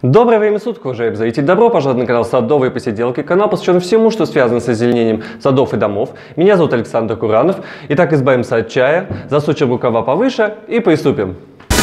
Доброе время суток, уважаемые зрители! Добро пожаловать на канал Садовые Посиделки. Канал посвящен всему, что связано с озеленением садов и домов. Меня зовут Александр Куранов. Итак, избавимся от чая, засучим рукава повыше и приступим.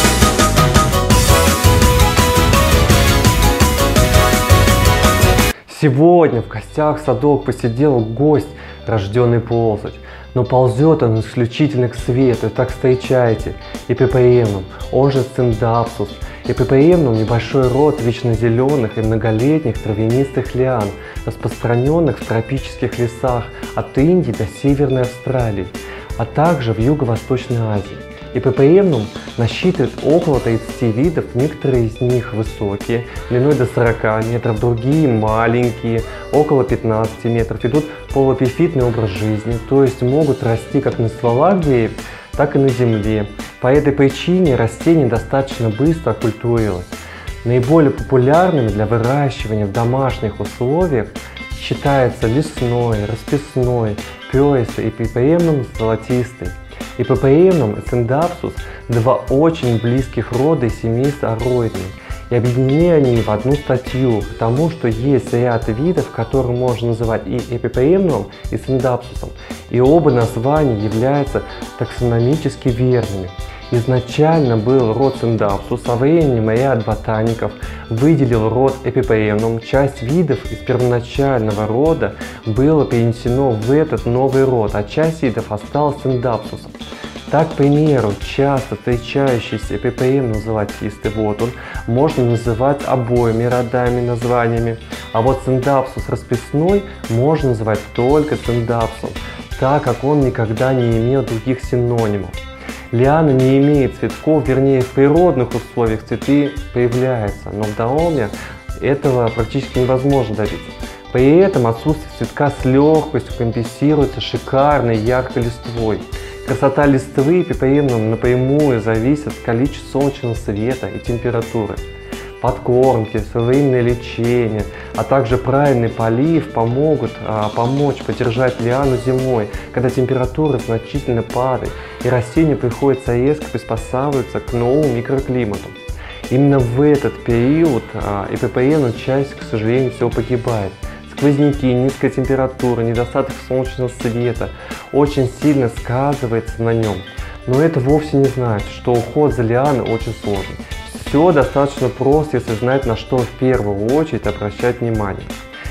Сегодня в гостях Садовых Посиделок гость, рожденный ползать. Но ползет он исключительно к свету, так встречайте, эпипоемнум, он же Сциндапсус. Эпипоемнум – небольшой род вечно зеленых и многолетних травянистых лиан, распространенных в тропических лесах от Индии до Северной Австралии, а также в Юго-Восточной Азии. Эпипоемнум насчитывает около 30 видов, некоторые из них высокие, длиной до 40 метров, другие маленькие, около 15 метров, ведут полуэпифитный образ жизни, то есть могут расти как на стволах деревьев, так и на земле. По этой причине растение достаточно быстро окультурилось. Наиболее популярными для выращивания в домашних условиях считается лесной, расписной, пёристый, эпипоемнум золотистый. Эпипоемнум и Сциндапсус – два очень близких рода из семейства ароидных. И объединены они в одну статью, потому что есть ряд видов, которые можно называть и эпипоемнумом, и Сциндапсусом. И оба названия являются таксономически верными. Изначально был род Сциндапсус, со временем ряд ботаников выделил род эпипоемнум. Часть видов из первоначального рода было перенесено в этот новый род, а часть видов осталась Сциндапсусом. Так, к примеру, часто встречающийся эпипоемнум золотистый, вот он, можно называть обоими родами названиями, а вот Сциндапсус расписной можно называть только Сциндапсусом, так как он никогда не имел других синонимов. Лиана не имеет цветков, вернее, в природных условиях цветы появляются, но в доме этого практически невозможно добиться. При этом отсутствие цветка с легкостью компенсируется шикарной яркой листвой. Красота листвы эпипоемнум напрямую зависит от количества солнечного света и температуры. Подкормки, своевременное лечение, а также правильный полив помогут помочь поддержать лиану зимой, когда температура значительно падает и растению приходится резко приспосабливаться к новому микроклимату. Именно в этот период эпипоемнум чаще, к сожалению, всего погибает. Сквозняки, низкая температура, недостаток солнечного света очень сильно сказывается на нем. Но это вовсе не значит, что уход за лианой очень сложный. Все достаточно просто, если знать, на что в первую очередь обращать внимание.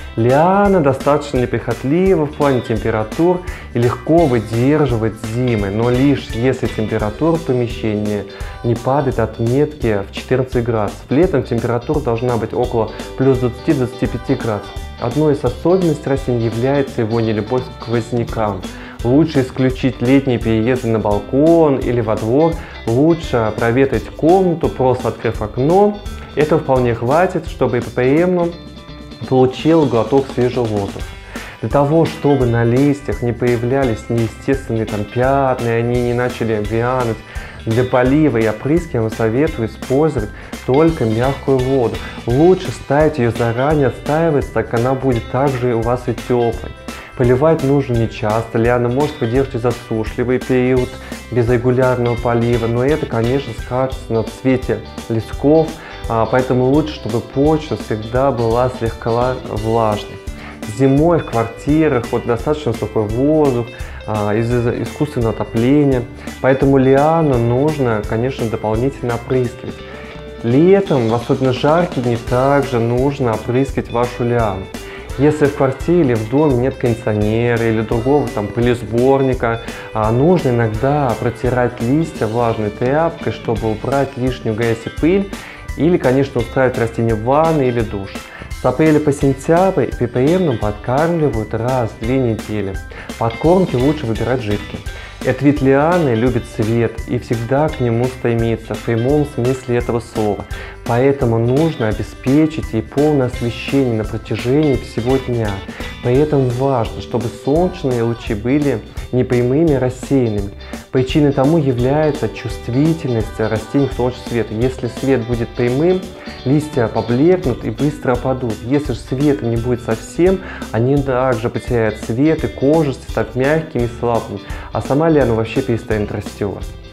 Лиана достаточно неприхотлива в плане температур и легко выдерживает зимы, но лишь если температура в помещении не падает от отметки в 14 градусов. Летом температура должна быть около плюс 20-25 градусов. Одной из особенностей растения является его нелюбовь к сквознякам. Лучше исключить летние переезды на балкон или во двор, лучше проветрить комнату, просто открыв окно. Этого вполне хватит, чтобы эпипоемнум получил глоток свежего воздуха. Для того, чтобы на листьях не появлялись неестественные пятна, и они не начали вянуть, для полива и опрыскивания советую использовать только мягкую воду. Лучше ставить ее заранее, отстаивается, так она будет также у вас и теплой. Поливать нужно не часто, лиана может выдержать засушливый период без регулярного полива, но это, конечно, скажется на цвете листков, поэтому лучше, чтобы почва всегда была слегка влажной. Зимой в квартирах достаточно сухой воздух, из-за искусственного отопления, поэтому лиану нужно, конечно, дополнительно опрыскивать. Летом, в особенно жаркие дни, также нужно опрыскивать вашу лиану. Если в квартире или в доме нет кондиционера или другого пылесборника, нужно иногда протирать листья влажной тряпкой, чтобы убрать лишнюю грязь и пыль, или, конечно, устраивать растения в ванной или душ. С апреля по сентябрь эпипоемнум подкармливают раз в 2 недели. Подкормки лучше выбирать жидкие. Этот вид лианы любит свет и всегда к нему стремится, в прямом смысле этого слова. Поэтому нужно обеспечить ей полное освещение на протяжении всего дня. При этом важно, чтобы солнечные лучи были не прямыми, а рассеянными. Причиной тому является чувствительность растений к солнечному свету. Если свет будет прямым, листья поблекнут и быстро опадут. Если же света не будет совсем, они также потеряют цвет и кожистость, стать мягкими и слабыми, а сама лиана вообще перестанет расти у вас.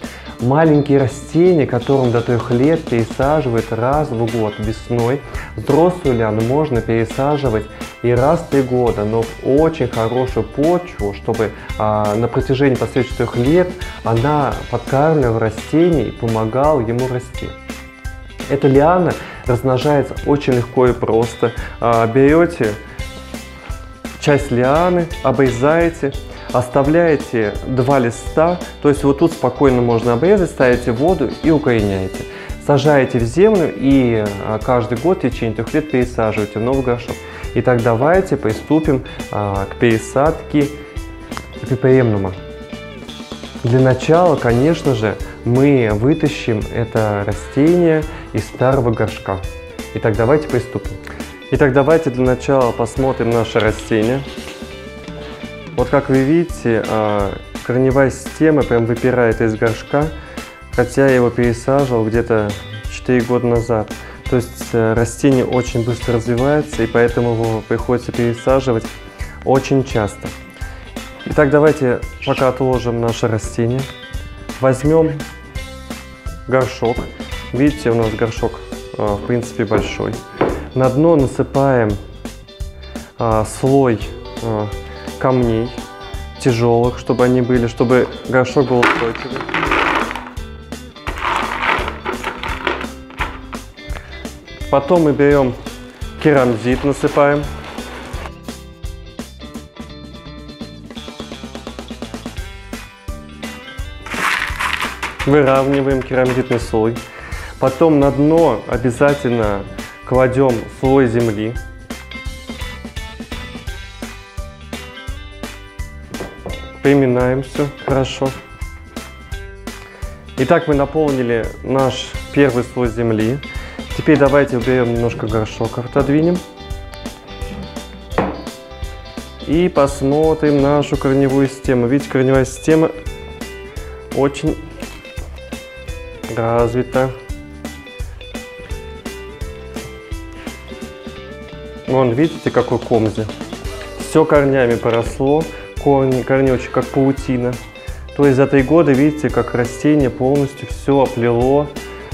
маленькие растения, которым до 3 лет пересаживают раз в год весной. Взрослую лиану можно пересаживать и раз в 3 года, но в очень хорошую почву, чтобы на протяжении последующих 3 лет она подкармливала растение и помогала ему расти. Эта лиана размножается очень легко и просто. Берете часть лианы, обрезаете, оставляете 2 листа, то есть вот тут спокойно можно обрезать, ставите в воду и укореняете. Сажаете в землю и каждый год в течение 3 лет пересаживаете в новый горшок. Итак, давайте приступим к пересадке эпипаемнума. Для начала, конечно же, мы вытащим это растение из старого горшка. Итак, давайте приступим. Итак, давайте для начала посмотрим наше растение. Вот как вы видите, корневая система прям выпирает из горшка, хотя я его пересаживал где-то 4 года назад. То есть растение очень быстро развивается, и поэтому его приходится пересаживать очень часто. Итак, давайте пока отложим наше растение. Возьмем горшок. Видите, у нас горшок в принципе большой. На дно насыпаем слой камней тяжелых, чтобы они были, чтобы горшок был устойчивый. Потом мы берем керамзит, насыпаем. Выравниваем керамзитный слой. Потом на дно обязательно кладем слой земли. Приминаем все хорошо. Итак, мы наполнили наш первый слой земли. Теперь давайте уберем немножко горшок, отодвинем. И посмотрим нашу корневую систему. Видите, корневая система очень развита. Вон, видите, какой комзи. Все корнями поросло. Корнечек как паутина. То есть за 3 года, видите, как растение полностью все оплело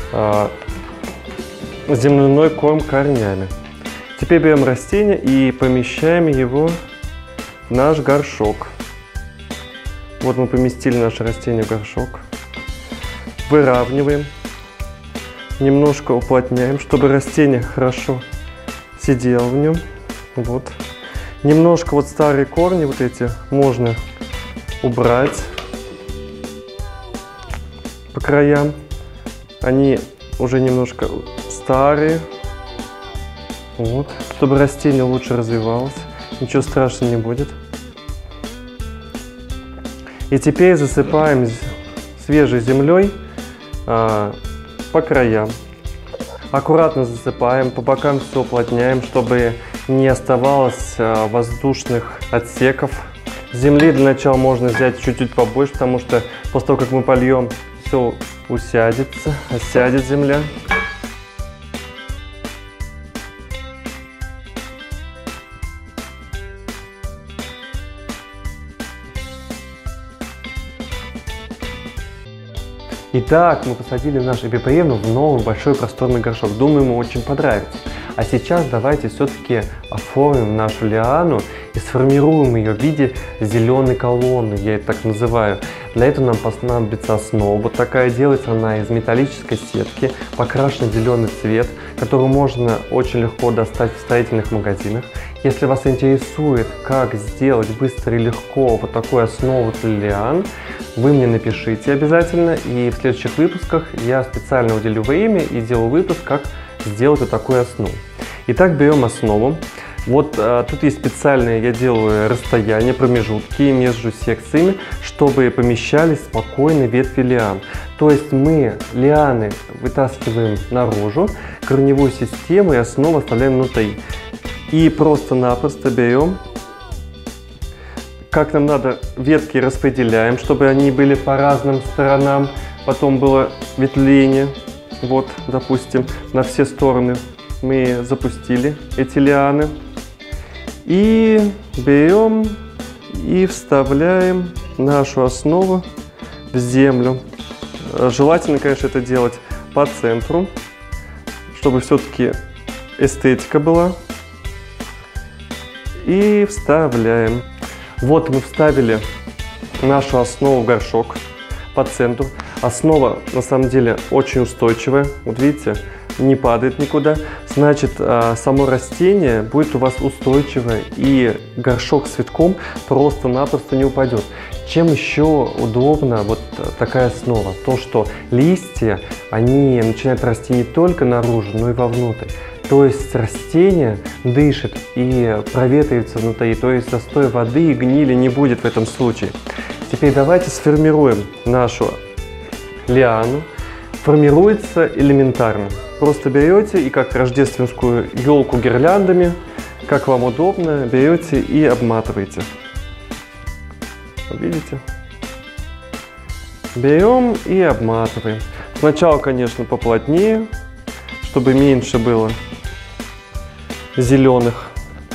земляной корм корнями. Теперь берем растение и помещаем его в наш горшок. Вот мы поместили наше растение в горшок. Выравниваем. Немножко уплотняем, чтобы растение хорошо сидело в нем. Вот. Немножко вот старые корни вот эти можно убрать по краям. Они уже немножко старые. Вот. Чтобы растение лучше развивалось. Ничего страшного не будет. И теперь засыпаем свежей землей по краям. Аккуратно засыпаем, по бокам все уплотняем, чтобы не оставалось воздушных отсеков. Земли для начала можно взять чуть-чуть побольше, потому что после того, как мы польем, все усядется, осядет земля. Итак, мы посадили наш эпипаемнум в новый большой просторный горшок. Думаю, ему очень понравится. А сейчас давайте все-таки оформим нашу лиану и сформируем ее в виде зеленой колонны, я это так называю. Для этого нам понадобится основа. Вот такая, делается она из металлической сетки, покрашена в зеленый цвет, которую можно очень легко достать в строительных магазинах. Если вас интересует, как сделать быстро и легко вот такую основу для лиан, вы мне напишите обязательно, и в следующих выпусках я специально уделю время и сделаю выпуск, как сделать вот такую основу. Итак, берем основу. Вот тут есть специальные, я делаю расстояния, промежутки между секциями, чтобы помещались спокойно ветви лиан. То есть мы лианы вытаскиваем наружу, корневую систему и основу оставляем внутри. И просто-напросто берем, как нам надо, ветки распределяем, чтобы они были по разным сторонам, потом было ветвление. Вот, допустим, на все стороны мы запустили эти лианы. И берем и вставляем нашу основу в землю. Желательно, конечно, это делать по центру, чтобы все-таки эстетика была. И вставляем. Вот мы вставили нашу основу в горшок по центру. Основа на самом деле очень устойчивая. Вот видите, не падает никуда. Значит, само растение будет у вас устойчивое, и горшок с цветком просто-напросто не упадет. Чем еще удобна вот такая основа? То, что листья, они начинают расти не только наружу, но и вовнутрь. То есть растение дышит и проветривается внутри, то есть застоя воды и гнили не будет в этом случае. Теперь давайте сформируем нашу лиану. Формируется элементарно. Просто берете и как рождественскую елку гирляндами, как вам удобно, берете и обматываете. Видите? Берем и обматываем. Сначала, конечно, поплотнее, чтобы меньше было зеленых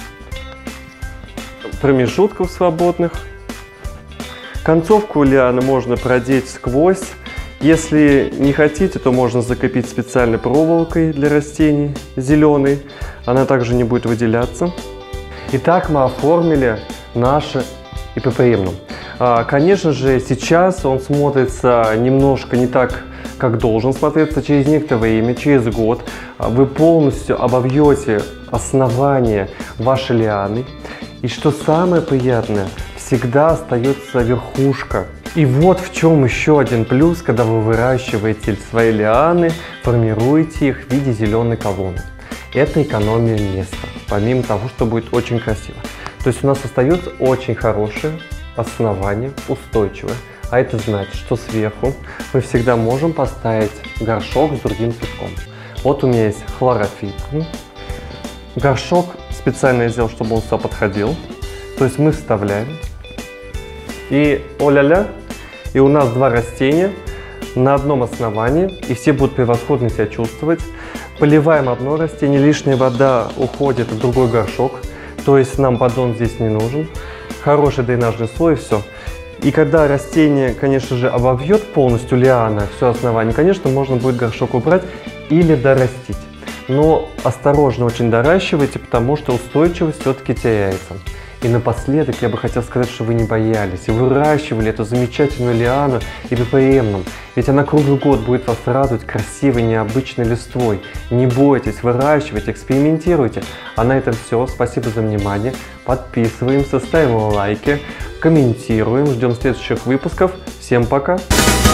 промежутков свободных. Концовку лианы можно продеть сквозь. Если не хотите, то можно закрепить специальной проволокой для растений зеленой. Она также не будет выделяться. Итак, мы оформили наше иппопоэмнум. Конечно же, сейчас он смотрится немножко не так, как должен смотреться. Через некоторое время, через год, вы полностью обовьете основание вашей лианы. И что самое приятное, всегда остается верхушка. И вот в чем еще один плюс, когда вы выращиваете свои лианы, формируете их в виде зеленой колонны. Это экономия места, помимо того, что будет очень красиво. То есть у нас остается очень хорошее основание, устойчивое. А это значит, что сверху мы всегда можем поставить горшок с другим цветком. Вот у меня есть хлорофит. Горшок специально я сделал, чтобы он сюда подходил. То есть мы вставляем. И о-ля-ля, и у нас два растения на одном основании, и все будут превосходно себя чувствовать. Поливаем одно растение, лишняя вода уходит в другой горшок, то есть нам поддон здесь не нужен. Хороший дренажный слой, и все. И когда растение, конечно же, обовьет полностью лиана, все основание, конечно, можно будет горшок убрать или дорастить. Но осторожно очень доращивайте, потому что устойчивость все-таки теряется. И напоследок я бы хотел сказать, что вы не боялись и выращивали эту замечательную лиану иппопоэмнум. Ведь она круглый год будет вас радовать красивой, необычной листвой. Не бойтесь, выращивайте, экспериментируйте. А на этом все. Спасибо за внимание. Подписываемся, ставим лайки, комментируем. Ждем следующих выпусков. Всем пока!